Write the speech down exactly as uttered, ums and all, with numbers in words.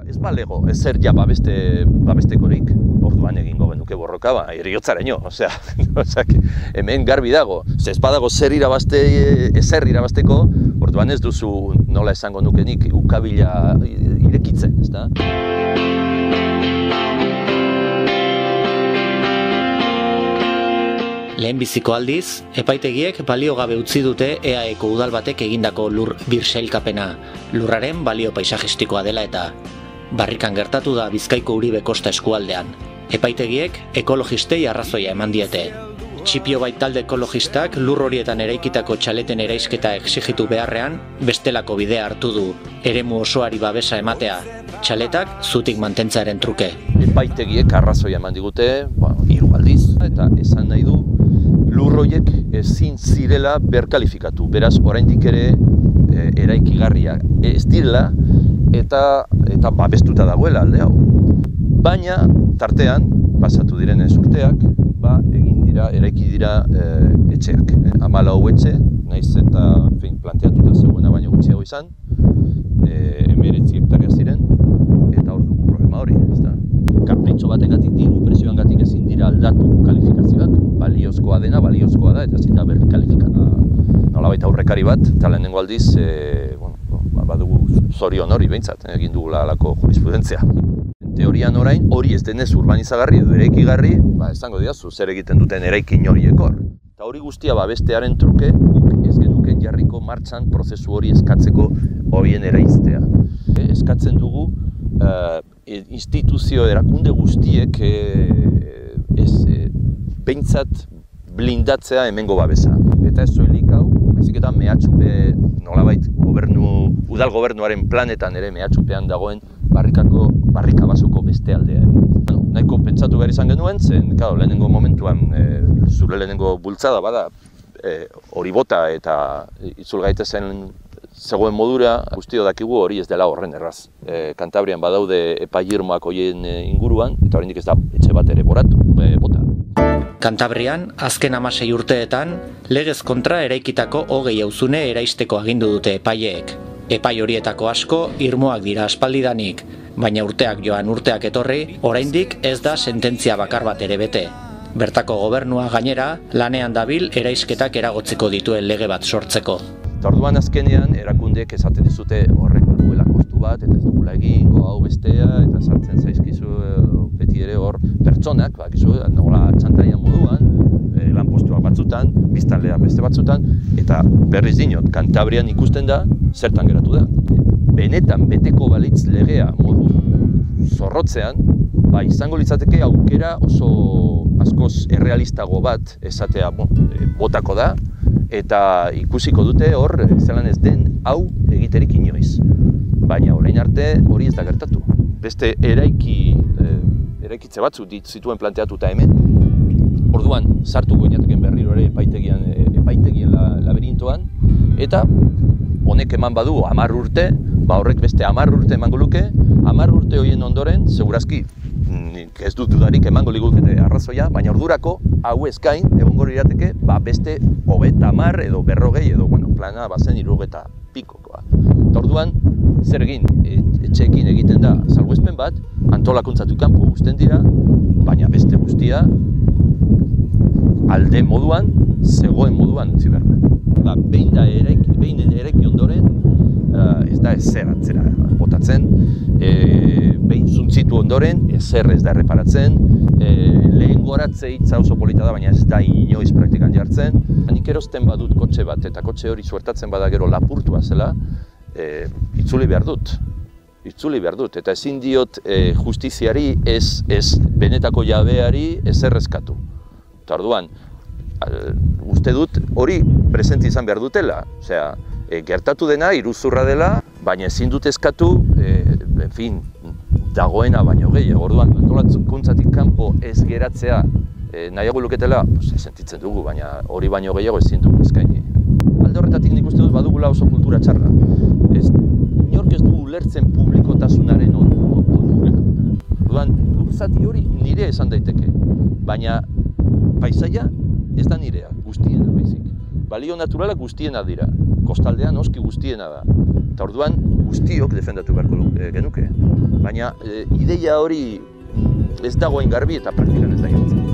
Ez balego, ez zer ja babeste, babestekorik, orduan egingo genuke borroka, ba, heriotzaraino, osea, osea, hemen garbi dago, ze ez badago zer irabazte, ezer irabazteko, orduan ez duzu nola esango nukenik ukabila irekitzen, ezta? Lehenbiziko aldiz, epaitegiek baliogabe utzi dute E A Eko udal batek egindako lur birsailkapena, lurraren balio paisajistikoa dela eta. Barrikan gertatu da Bizkaiko Uribe Kosta eskualdean. Epaitegiek ekologistei arrazoia eman diete. Txipio bait talde ekologistak lur horietan eraikitako txaleten eraisketa exigitu beharrean, bestelako bidea hartu du, eremu osoari babesa ematea, txaletak zutik mantentzearen truke. Epaitegiek arrazoia eman digute, ba, hiru aldiz, eta esan nahi du, lur horiek ezin zirela berkalifikatu. Beraz, oraindik ere e, eraikigarria ez direla eta eta babestuta dagoela alde hau. Baina, tartean, pasatu direnez urteak, ba, egin dira, eraiki dira e, etxeak. E, hamalau etxe, naiz eta fin, planteatuta zegoena baino gutxiago izan, e, hemeretzi hektaria ziren, eta hor dugu problema hori, ezta? Kapritxo bategatik, diru presioangatik ezin dira aldatu kalifikazioak, baliozkoa dena, baliozkoa da, eta ezin da berkalifikatu. Nolabait aurrekari bat, eta lehenengo aldiz, e, bueno, badugu zorion hori behintzat, egin dugula halako jurisprudentzia. Teorian orain, hori ez denez urbanizagarri edo eraikigarri, ba, esango diazu, zer egiten duten eraikin horiek hor. Eta hori guztia babestearen truke, guk ez genuken jarriko martxan prozesu hori eskatzeko horien eraiztea. E, eskatzen dugu, uh, instituzio erakunde guztiek e, ez, e, behintzat blindatzea hemengo babesa. Eta ez soilik hau, baizik eta mehatxupe nolabait gobernu, udal gobernuaren planetan ere mehatxupean dagoen barrikako, barrika basoko beste aldea. Bueno, nahiko pentsatu behar izan genuen, zen, claro, lehenengo momentuan, e, zure lehenengo bultzada bada, e, hori bota eta itzul gaitezen zegoen modura, guztio dakigu hori ez dela horren erraz. E, Kantabrian badaude epairmoak horien inguruan, eta oraindik ez da etxe bat ere boratu, e, bota. Kantabrian, azken hamasei urteetan, legez kontra eraikitako hogei auzune eraisteko agindu dute epaileek. Epai horietako asko irmoak dira aspaldidanik, baina urteak joan urteak etorri, oraindik ez da sententzia bakar bat ere bete. Bertako gobernua gainera, lanean dabil eraisketak eragotzeko dituen lege bat sortzeko. Eta orduan azkenean, erakundeek esaten dizute horrek duela kostu bat, eta ez dugula egingo hau bestea, eta sartzen zaizkizu beti ere hor pertsonak, bakizu, nola txantaia moduan, e, lanpostuak batzutan, biztanleak beste batzutan, eta berriz dinot, Kantabrian ikusten da, zertan geratu da. Benetan beteko balitz legea modu zorrotzean, ba, izango litzateke aukera oso askoz errealistago bat esatea bon, e, botako da, eta ikusiko dute hor zelan ez den hau egiterik inoiz. Baina orain arte hori ez da gertatu. Beste eraiki, e, eraikitze batzu zituen planteatuta hemen, orduan sartuko ginateken berriro ere epaitegian, e, epaitegien la, laberintoan, eta honek eman badu hamar urte, ba horrek beste hamar urte emango luke, hamar urte horien ondoren, segurazki, ez dut dudarik emango ligukete arrazoia, baina ordurako hau ez gain, egongo lirateke, ba beste hogeita hamar edo berrogei edo, bueno, plana bazen hirurogeta pikokoa. Eta orduan, zer egin, etxeekin egiten da salbuespen bat, antolakuntzatu kanpo guztien dira, baina beste guztia alde moduan, zegoen moduan utzi behar da. Ba, behin da eraiki, behin eraiki ondoren, uh, ez da ezer atzera botatzen, e, behin zuntzitu ondoren, ezer ez da erreparatzen, e, lehen goratze hitza oso polita da, baina ez da inoiz praktikan jartzen. Nik erosten badut kotxe bat, eta kotxe hori suertatzen bada gero lapurtua zela, e, itzuli behar dut. Itzuli behar dut, eta ezin diot e, justiziari ez, ez benetako jabeari ezer eskatu. Eta orduan, uste dut hori presente izan behar dutela. Osea, e, gertatu dena, iruzurra dela, baina ezin dut eskatu, e, en fin, dagoena baino gehiago. Orduan, antolakuntzatik kanpo ez geratzea e, nahiago luketela, pues, sentitzen dugu, baina hori baino gehiago ezin dugu eskaini. Alde horretatik nik uste dut badugula oso kultura txarra. Ez, inork ez dugu ulertzen publikotasunaren onura. Orduan, lurzati hori nire esan daiteke, baina paisaia ez da nirea, guztiena baizik. Balio naturalak guztiena dira, kostaldean oski guztiena da. Eta orduan, guztiok defendatu beharko genuke. Baina ideia hori ez dagoen garbi eta praktikan ez da jartzen.